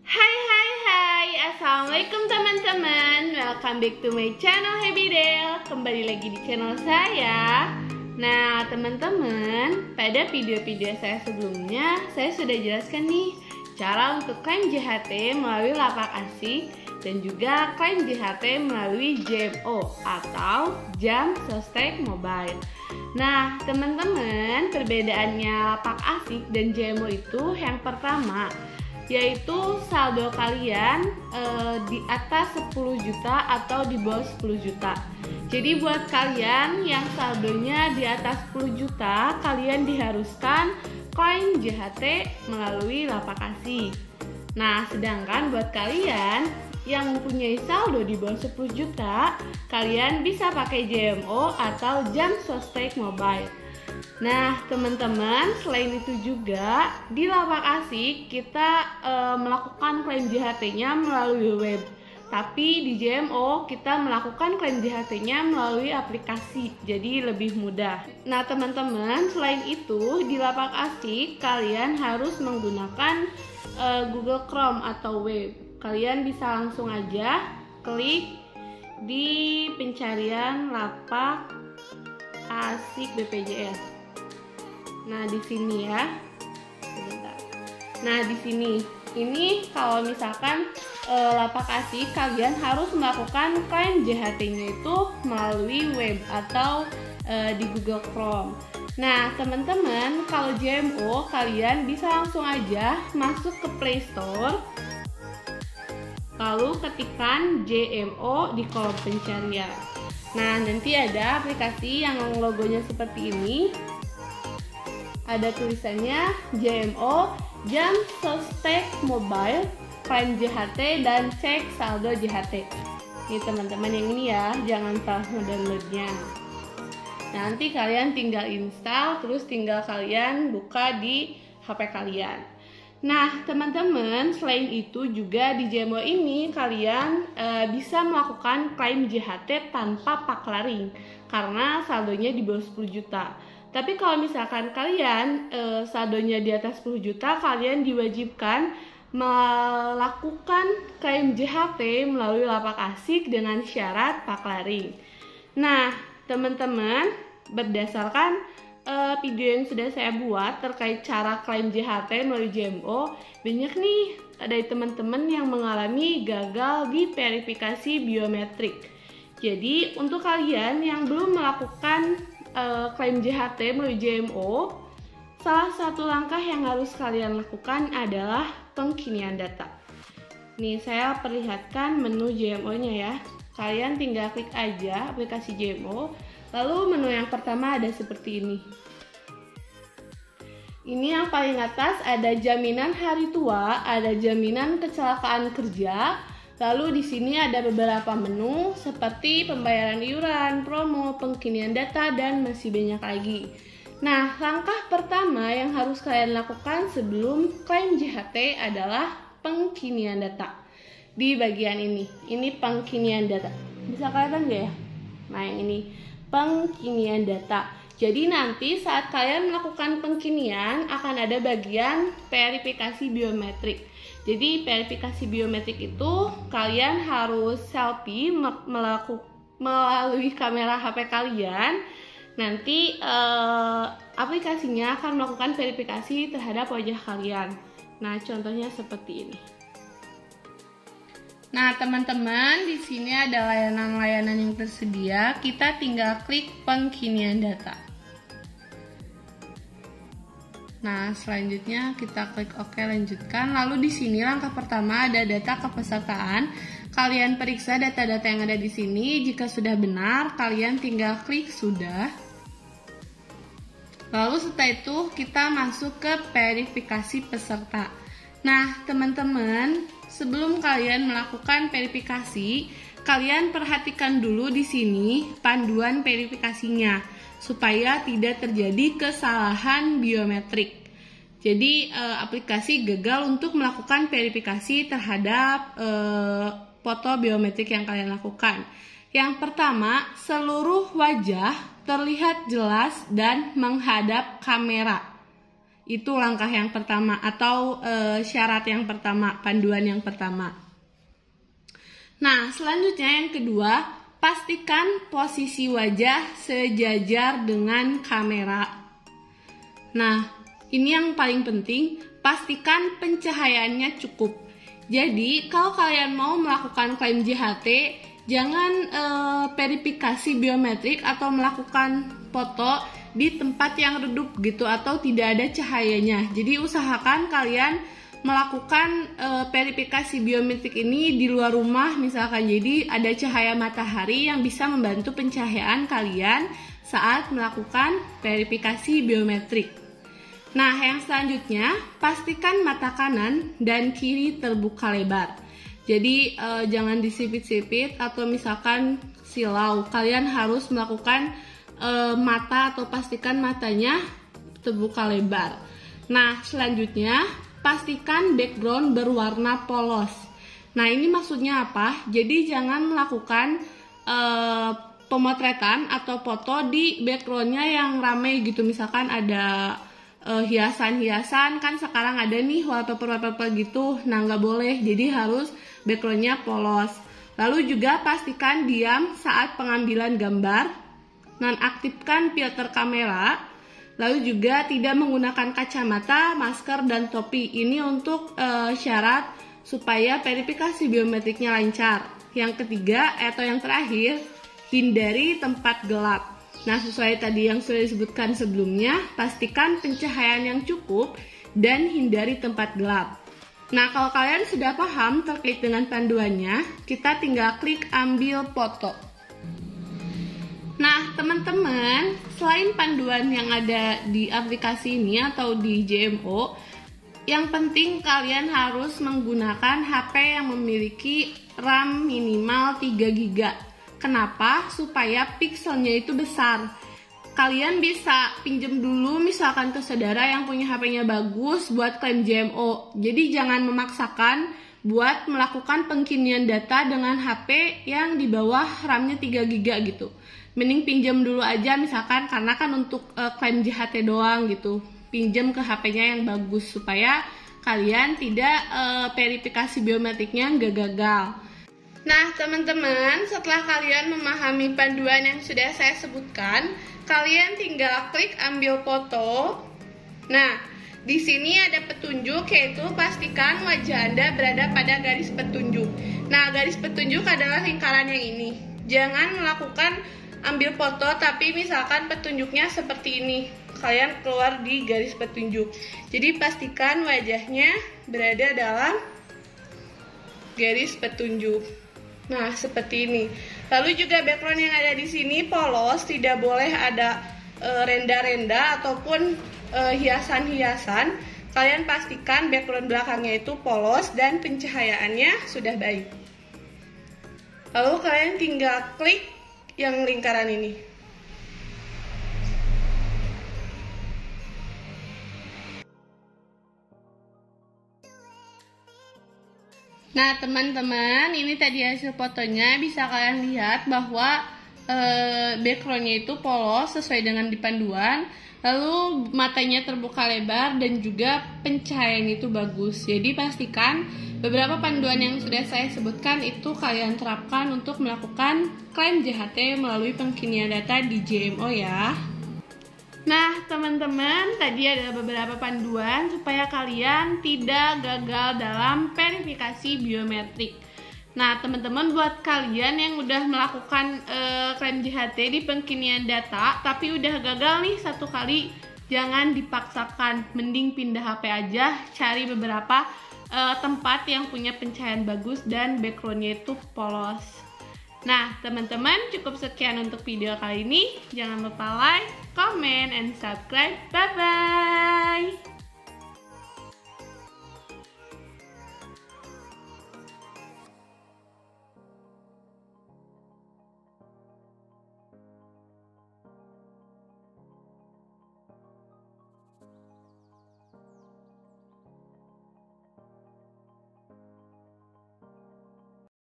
Hai, Assalamualaikum teman-teman. Welcome back to my channel Happy Dale. Kembali lagi di channel saya. Nah teman-teman, pada video-video saya sebelumnya saya sudah jelaskan nih cara untuk klaim JHT melalui lapak asik dan juga klaim JHT melalui JMO atau Jam Sostek Mobile. Nah teman-teman, perbedaannya lapak asik dan JMO itu yang pertama yaitu saldo kalian di atas 10 juta atau di bawah 10 juta. Jadi buat kalian yang saldonya di atas 10 juta, kalian diharuskan klaim JHT melalui lapak asik. Nah, sedangkan buat kalian yang mempunyai saldo di bawah 10 juta, kalian bisa pakai JMO atau Jam Sostek Mobile. Nah teman-teman, selain itu juga di lapak asik kita melakukan klaim JHT-nya melalui web. Tapi di JMO kita melakukan klaim JHT-nya melalui aplikasi, jadi lebih mudah. Nah teman-teman, selain itu di lapak asik kalian harus menggunakan Google Chrome atau web. Kalian bisa langsung aja klik di pencarian lapak asik BPJS. Nah, di sini ya. Sebentar. Nah, di sini. Ini kalau misalkan lapak asik, kalian harus melakukan klaim JHT-nya itu melalui web atau di Google Chrome. Nah, teman-teman, kalau JMO kalian bisa langsung aja masuk ke Play Store. Lalu ketikkan JMO di kolom pencarian. Nah, nanti ada aplikasi yang logonya seperti ini. Ada tulisannya JMO, Jam Sostek Mobile, klaim JHT dan cek saldo JHT. Ini teman-teman yang ini ya, jangan salah mendownloadnya. Nanti kalian tinggal install, terus tinggal kalian buka di HP kalian. Nah teman-teman, selain itu juga di JMO ini kalian bisa melakukan klaim JHT tanpa paklaring karena saldonya di bawah 10 juta. Tapi kalau misalkan kalian saldonya di atas 10 juta, kalian diwajibkan melakukan klaim JHT melalui lapak asik dengan syarat paklaring. Nah teman-teman, berdasarkan video yang sudah saya buat terkait cara klaim JHT melalui JMO, banyak nih dari teman-teman yang mengalami gagal di verifikasi biometrik. Jadi untuk kalian yang belum melakukan klaim JHT melalui JMO, salah satu langkah yang harus kalian lakukan adalah pengkinian data. Nih saya perlihatkan menu JMO-nya ya. Kalian tinggal klik aja aplikasi JMO. Lalu menu yang pertama ada seperti ini. Ini yang paling atas ada jaminan hari tua, ada jaminan kecelakaan kerja. Lalu di sini ada beberapa menu seperti pembayaran iuran, promo, pengkinian data, dan masih banyak lagi. Nah, langkah pertama yang harus kalian lakukan sebelum klaim JHT adalah pengkinian data. Di bagian ini pengkinian data. Bisa kelihatan nggak ya? Nah, yang ini pengkinian data. Jadi nanti saat kalian melakukan pengkinian akan ada bagian verifikasi biometrik. Jadi verifikasi biometrik itu kalian harus selfie melalui kamera HP kalian. Nanti aplikasinya akan melakukan verifikasi terhadap wajah kalian. Nah, contohnya seperti ini. Nah, teman-teman, di sini ada layanan-layanan yang tersedia. Kita tinggal klik pengkinian data. Nah, selanjutnya kita klik OK, lanjutkan. Lalu di sini langkah pertama ada data kepesertaan. Kalian periksa data-data yang ada di sini. Jika sudah benar, kalian tinggal klik sudah. Lalu setelah itu kita masuk ke verifikasi peserta. Nah, teman-teman, sebelum kalian melakukan verifikasi, kalian perhatikan dulu di sini panduan verifikasinya supaya tidak terjadi kesalahan biometrik. Jadi aplikasi gagal untuk melakukan verifikasi terhadap foto biometrik yang kalian lakukan. Yang pertama, seluruh wajah terlihat jelas dan menghadap kamera. Itu langkah yang pertama atau syarat yang pertama, panduan yang pertama. Nah, selanjutnya yang kedua, pastikan posisi wajah sejajar dengan kamera. Nah, ini yang paling penting, pastikan pencahayaannya cukup. Jadi, kalau kalian mau melakukan klaim JHT, jangan verifikasi biometrik atau melakukan foto di tempat yang redup gitu atau tidak ada cahayanya. Jadi usahakan kalian melakukan verifikasi biometrik ini di luar rumah misalkan. Jadi ada cahaya matahari yang bisa membantu pencahayaan kalian saat melakukan verifikasi biometrik. Nah, yang selanjutnya, pastikan mata kanan dan kiri terbuka lebar. Jadi jangan disipit-sipit atau misalkan silau. Kalian harus melakukan mata atau pastikan matanya terbuka lebar. Nah, selanjutnya pastikan background berwarna polos. Nah, ini maksudnya apa? Jadi jangan melakukan pemotretan atau foto di backgroundnya yang ramai gitu. Misalkan ada hiasan-hiasan, kan sekarang ada nih wallpaper gitu. Nah, nggak boleh. Jadi harus backgroundnya polos. Lalu juga pastikan diam saat pengambilan gambar. Nonaktifkan filter kamera, lalu juga tidak menggunakan kacamata, masker, dan topi. Ini untuk syarat supaya verifikasi biometriknya lancar. Yang ketiga atau yang terakhir, hindari tempat gelap. Nah, sesuai tadi yang sudah disebutkan sebelumnya, pastikan pencahayaan yang cukup dan hindari tempat gelap. Nah, kalau kalian sudah paham terkait dengan panduannya, kita tinggal klik ambil foto. Nah, teman-teman, selain panduan yang ada di aplikasi ini atau di JMO, yang penting kalian harus menggunakan HP yang memiliki RAM minimal 3 GB. Kenapa? Supaya pixelnya itu besar. Kalian bisa pinjam dulu misalkan ke saudara yang punya HP-nya bagus buat klaim JMO. Jadi jangan memaksakan buat melakukan pengkinian data dengan HP yang di bawah RAM-nya 3 GB gitu. Mending pinjam dulu aja misalkan, karena kan untuk klaim JHT doang gitu. Pinjam ke HP-nya yang bagus supaya kalian tidak verifikasi biometriknya nggak gagal. Nah, teman-teman, setelah kalian memahami panduan yang sudah saya sebutkan, kalian tinggal klik ambil foto. Nah, di sini ada petunjuk, yaitu pastikan wajah Anda berada pada garis petunjuk. Nah, garis petunjuk adalah lingkaran yang ini. Jangan melakukan ambil foto tapi misalkan petunjuknya seperti ini, kalian keluar di garis petunjuk. Jadi pastikan wajahnya berada dalam garis petunjuk. Nah, seperti ini. Lalu juga background yang ada di sini polos, tidak boleh ada renda-renda ataupun hiasan-hiasan. Kalian pastikan background belakangnya itu polos dan pencahayaannya sudah baik. Lalu kalian tinggal klik yang lingkaran ini. Nah, teman-teman, ini tadi hasil fotonya. Bisa kalian lihat bahwa backgroundnya itu polos sesuai dengan di panduan. Lalu matanya terbuka lebar dan juga pencahayaan itu bagus. Jadi pastikan beberapa panduan yang sudah saya sebutkan itu kalian terapkan untuk melakukan klaim JHT melalui pengkinian data di JMO ya. Nah, teman-teman, tadi ada beberapa panduan supaya kalian tidak gagal dalam verifikasi biometrik. Nah, teman-teman, buat kalian yang udah melakukan klaim JHT di pengkinian data tapi udah gagal nih satu kali, jangan dipaksakan, mending pindah HP aja, cari beberapa tempat yang punya pencahayaan bagus dan backgroundnya itu polos. Nah, teman-teman, cukup sekian untuk video kali ini. Jangan lupa like, comment, and subscribe. Bye-bye!